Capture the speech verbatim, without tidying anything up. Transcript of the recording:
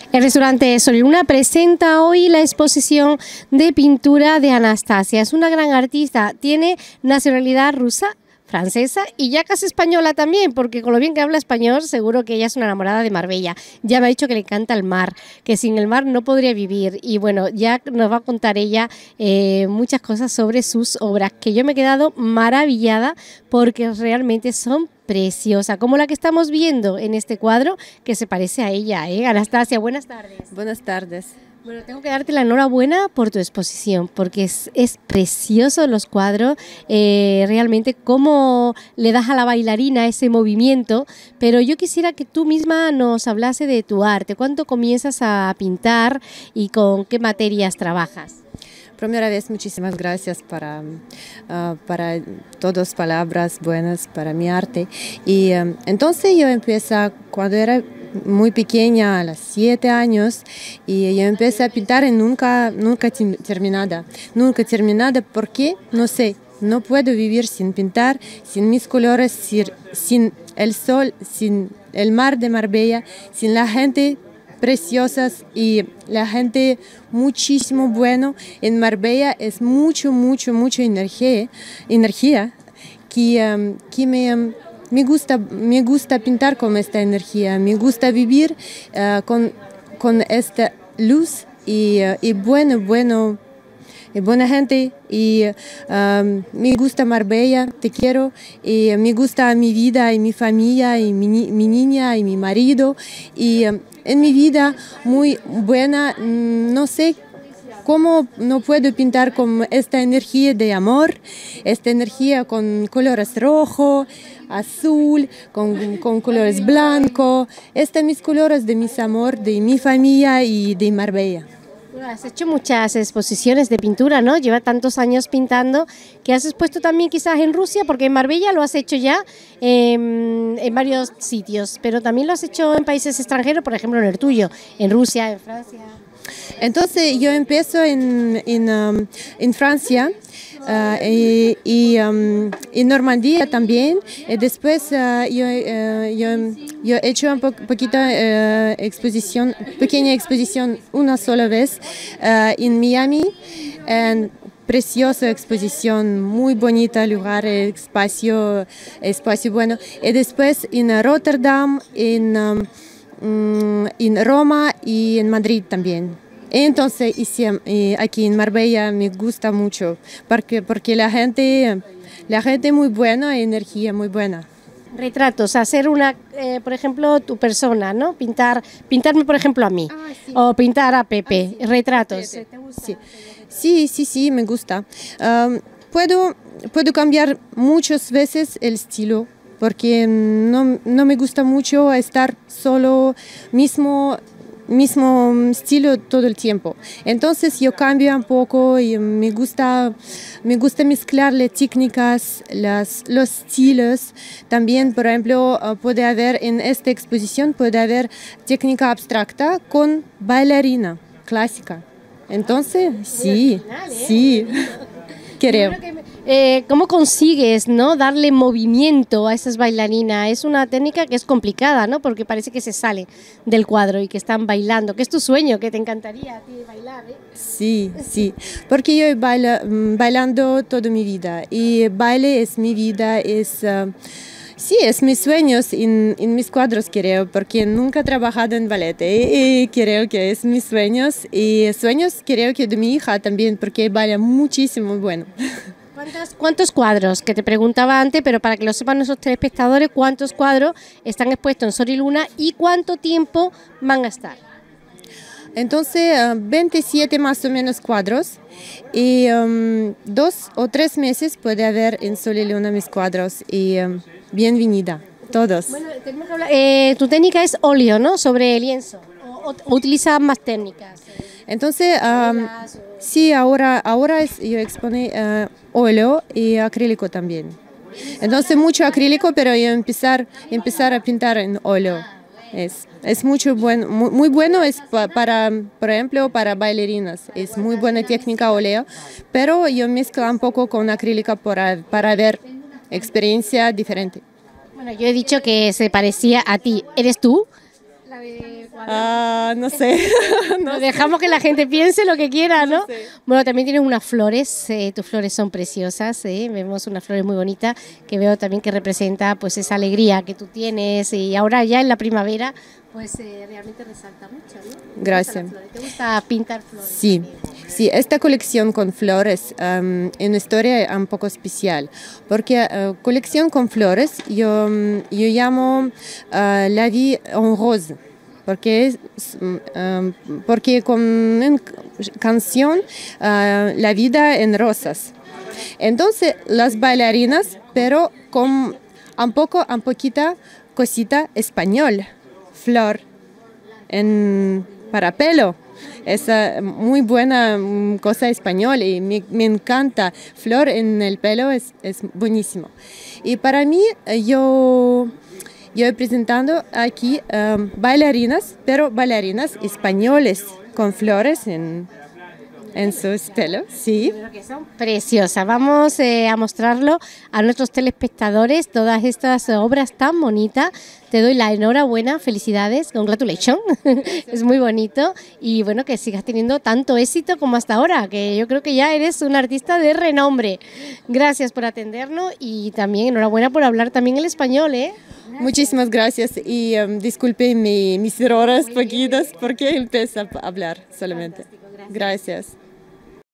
El restaurante Sol y Luna presenta hoy la exposición de pintura de Anastasia. Es una gran artista, tiene nacionalidad rusa, francesa y ya casi española también, porque con lo bien que habla español seguro que ella es una enamorada de Marbella. Ya me ha dicho que le encanta el mar, que sin el mar no podría vivir, y bueno, ya nos va a contar ella eh, muchas cosas sobre sus obras, que yo me he quedado maravillada porque realmente son preciosas, como la que estamos viendo en este cuadro que se parece a ella, ¿eh? Anastasia, buenas tardes. Buenas tardes. Bueno, tengo que darte la enhorabuena por tu exposición, porque es, es precioso los cuadros, eh, realmente cómo le das a la bailarina ese movimiento, pero yo quisiera que tú misma nos hablase de tu arte, cuánto comienzas a pintar y con qué materias trabajas. Primera vez, muchísimas gracias para, uh, para todas palabras buenas para mi arte. Y um, entonces yo empecé cuando era muy pequeña, a los siete años, y yo empecé a pintar y nunca, nunca terminada. Nunca terminada, ¿por qué? No sé. No puedo vivir sin pintar, sin mis colores, sin, sin el sol, sin el mar de Marbella, sin la gente preciosas y la gente muchísimo bueno. En Marbella es mucho, mucho, mucha energía, energía que, um, que me... Um, Me gusta, me gusta pintar con esta energía, me gusta vivir uh, con, con esta luz y, uh, y bueno, bueno, y buena gente. Y uh, me gusta Marbella, te quiero, y me gusta mi vida y mi familia y mi, mi niña y mi marido. Y uh, en mi vida muy buena, no sé cómo no puedo pintar con esta energía de amor, esta energía con colores rojo, azul, con, con colores blancos. Estos son mis colores de mis amor, de mi familia y de Marbella. Has hecho muchas exposiciones de pintura, ¿no? Lleva tantos años pintando que has expuesto también quizás en Rusia, porque en Marbella lo has hecho ya eh, en varios sitios, pero también lo has hecho en países extranjeros, por ejemplo en el tuyo, en Rusia, en Francia. Entonces yo empiezo en, en, um, en Francia uh, y, y um, en Normandía también. Y después uh, yo, uh, yo, yo he hecho un po poquito uh, exposición, pequeña exposición una sola vez uh, en Miami. And preciosa exposición, muy bonita lugar, espacio, espacio bueno. Y después en Rotterdam, en um, en Roma y en Madrid también. Entonces aquí en Marbella me gusta mucho porque, porque la gente, la gente muy buena, energía muy buena. Retratos, hacer una, eh, por ejemplo, tu persona, ¿no? Pintar, pintarme por ejemplo a mí, ah, sí. O pintar a Pepe, ah, sí. Retratos. Pepe. ¿Te gusta? Sí. sí, sí, sí, me gusta. Um, puedo, puedo cambiar muchas veces el estilo, porque no, no me gusta mucho estar solo mismo, mismo estilo todo el tiempo. Entonces yo cambio un poco y me gusta, me gusta mezclarle técnicas, las, los estilos. También, por ejemplo, puede haber en esta exposición puede haber técnica abstracta con bailarina clásica. Entonces, sí, sí. Creo. Eh, ¿Cómo consigues, no, darle movimiento a esas bailarinas? Es una técnica que es complicada, ¿no? Porque parece que se sale del cuadro y que están bailando. ¿Qué es tu sueño? ¿Que te encantaría a ti bailar? ¿eh? Sí, sí. Porque yo bailo, bailando toda mi vida y baile es mi vida, es... Uh, Sí, es mis sueños en, en mis cuadros, creo, porque nunca he trabajado en ballet y, y creo que es mis sueños y sueños creo que de mi hija también, porque baila muchísimo, bueno. ¿Cuántos, ¿Cuántos cuadros? Que te preguntaba antes, pero para que lo sepan nuestros telespectadores, ¿cuántos cuadros están expuestos en Sol y Luna y cuánto tiempo van a estar? Entonces, uh, veintisiete más o menos cuadros y um, dos o tres meses puede haber en Sol y Luna mis cuadros y um, bienvenida, todos. Bueno, tenemos que hablar, eh, tu técnica es óleo, ¿no? Sobre lienzo, o, o, o utilizas más técnicas. Entonces, um, sí, ahora, ahora es, yo expone uh, óleo y acrílico también. Entonces, mucho acrílico, pero yo empezar, empezar a pintar en óleo. Es, es mucho bueno, muy, muy bueno es pa, para, por ejemplo, para bailarinas. Es muy buena técnica óleo, pero yo mezclo un poco con acrílica para, para ver experiencia diferente. Bueno, yo he dicho que se parecía a ti. ¿Eres tú? La de Ah, no sé. No dejamos que la gente piense lo que quiera, ¿no? No sé. Bueno, también tienes unas flores, eh, tus flores son preciosas, ¿eh? Vemos unas flores muy bonitas que veo también que representa pues esa alegría que tú tienes y ahora ya en la primavera pues eh, realmente resalta mucho, ¿no? Gracias. ¿Te gusta pintar flores? Sí, sí, esta colección con flores um, es una historia un poco especial, porque uh, colección con flores yo, um, yo llamo uh, la vie en rose, porque, es, um, porque con una canción uh, la vida en rosas. Entonces las bailarinas, pero con un poco, un poquita cosita español, flor en para pelo. Es uh, muy buena um, cosa española y me, me encanta. Flor en el pelo es, es buenísimo. Y para mí, yo, yo he presentado aquí um, bailarinas, pero bailarinas españoles con flores en, en sus pelos, sí. Que son preciosas. Vamos eh, a mostrarlo a nuestros telespectadores, todas estas obras tan bonitas. Te doy la enhorabuena, felicidades, congratulations, es muy bonito y bueno, que sigas teniendo tanto éxito como hasta ahora, que yo creo que ya eres un artista de renombre. Gracias por atendernos y también enhorabuena por hablar también el español, ¿eh? Muchísimas gracias y um, disculpen mi, mis errores poquitos porque empiezo a hablar solamente. Gracias.